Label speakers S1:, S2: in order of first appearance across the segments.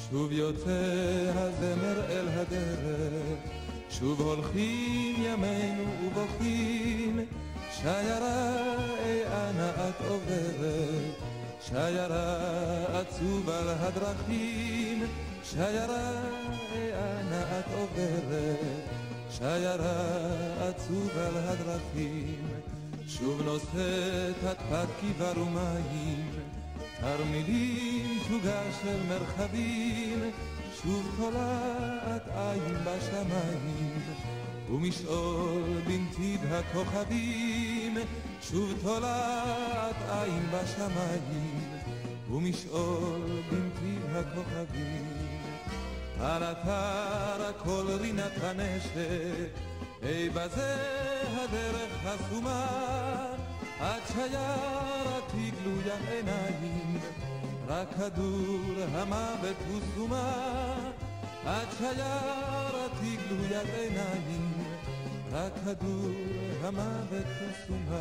S1: שוב יוצא הזמר אל הדרך, שוב הולכים ימינו ובוכים, שיירה אנה את עוברת, שיירה עצוב על הדרכים, שיירה אנה את עוברת, שיירה עצוב על הדרכים. שוב נושאת את פת כבר ומים, תרמילים תוגה של מרחבים, שוב תולעת עין בשמיים, ומשעול בנתיב הכוכבים, שוב תולעת עין בשמיים, ומשעול בנתיב הכוכבים. על אתר הכל רינת הנשק, אי בזה הדרך הסומה, עד שיירתי גלויה עיניים, רק כדור המוות הוא סומה, עד שיירתי גלויה עיניים, רק כדור המוות הוא סומה.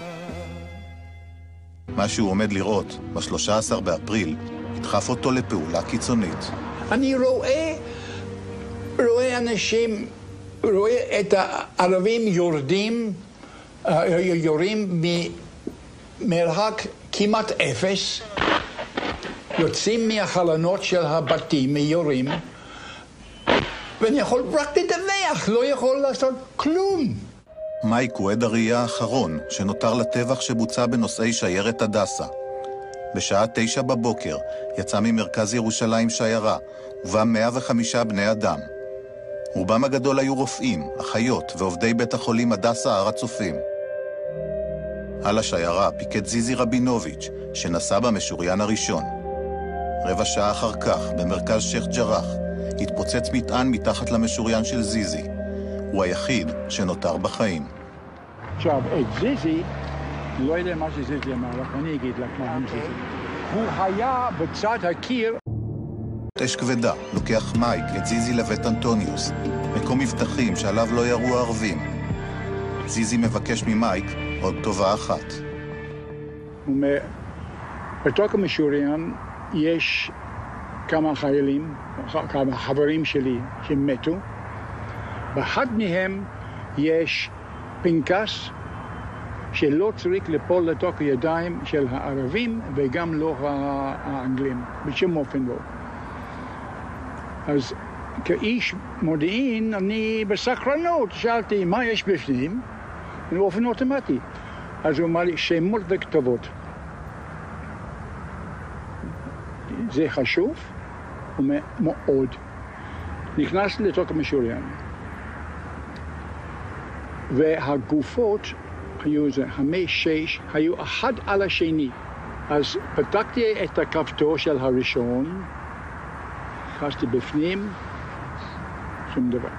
S2: מה שהוא עומד לראות ב-13 באפריל ידחף אותו לפעולה קיצונית.
S3: אני רואה אנשים, רואה את הערבים יורים ממרחק כמעט אפס, יוצאים מהחלונות של הבתים, מיורים, ואני יכול רק לדווח, לא יכול לעשות כלום.
S2: מייק הוא עד הראייה האחרון שנותר לטבח שבוצע בנושאי שיירת הדסה. בשעה 9 בבוקר יצא ממרכז ירושלים שיירה, ובה 105 בני אדם. רובם הגדול היו רופאים, אחיות ועובדי בית החולים הדסה הר הצופים. על השיירה פיקד זיזי רבינוביץ' שנסע במשוריין הראשון. רבע שעה אחר כך, במרכז שייח' ג'ראח, התפוצץ מטען מתחת למשוריין של זיזי. הוא היחיד שנותר בחיים.
S3: עכשיו, את זיזי, לא יודע מה שזיזי אמר לך, אני אגיד לך מה עם זיזי. הוא היה בצד הקיר.
S2: אש כבדה לוקח מייק את זיזי לבית אנטוניוס, מקום מבטחים שעליו לא ירו הערבים. זיזי מבקש ממייק עוד טובה אחת.
S3: הוא אומר, בתוך המשוריין יש כמה חיילים, כמה חברים שלי שמתו. באחד מהם יש פנקס שלא צריך ליפול לתוך הידיים של הערבים וגם לא האנגלים, בשום אופן לא. אז כאיש מודיעין אני בסקרנות שאלתי מה יש בפנים, באופן אוטומטי. אז הוא אמר לי שמות וכתובות. זה חשוב? הוא אומר מאוד. נכנס לתוך המשוריין. והגופות היו זה, 5-6, היו אחד על השני. אז פתחתי את הכפתור של הראשון, נכנסתי בפנים, שום דבר.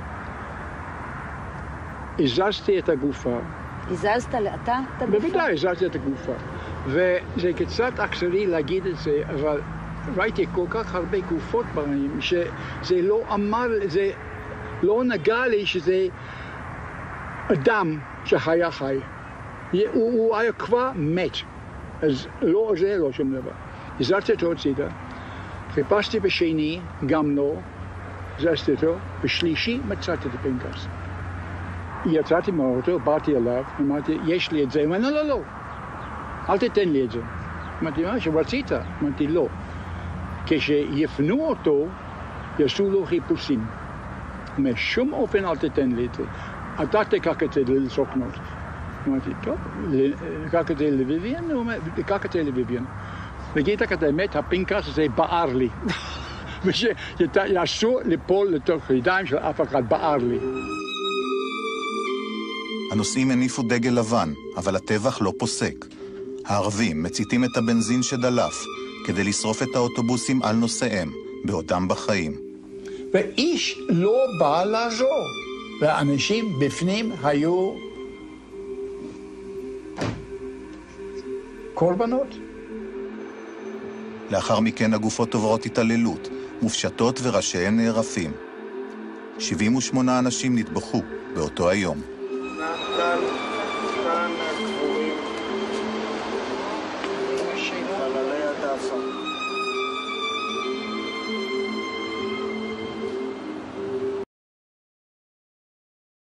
S3: הזזתי את הגופה.
S4: הזזת אתה את הגופה?
S3: בוודאי, הזזתי את הגופה. וזה קצת אכזרי להגיד את זה, אבל ראיתי כל כך הרבה גופות בהם, שזה לא אמר, זה לא נגע לי שזה אדם שהיה חי. הוא היה כבר מת. אז לא זה, לא שום דבר. הזזתי אותו הצידה. חיפשתי בשני, גם לא. הזזתי אותו. בשלישי מצאתי את הפנקס. יצאתי מהאוטו, באתי אליו, אמרתי, יש לי את זה. הוא אמר, לא, לא, לא. אל תתן לי את זה. אמרתי, מה שרצית? אמרתי, לא. כשיפנו אותו, יעשו לו חיפושים. משום אופן אל תתן לי את זה. אתה תקח את זה לסוכנות. אמרתי, טוב, לקח את זה לביביאן? הוא אומר, לקח את זה לביביאן. להגיד לך את האמת, הפנקס הזה בער לי. ושיעשו ליפול לתוך הידיים של אף אחד, בער לי.
S2: הנוסעים הניפו דגל לבן, אבל הטבח לא פוסק. הערבים מציתים את הבנזין שדלף, כדי לשרוף את האוטובוסים על נוסעיהם, בעודם בחיים.
S3: ואיש לא בא לעזור. והאנשים בפנים היו קורבנות.
S2: לאחר מכן הגופות עוברות התעללות, מופשטות וראשיהן נערפים. 78 אנשים נטבחו באותו היום.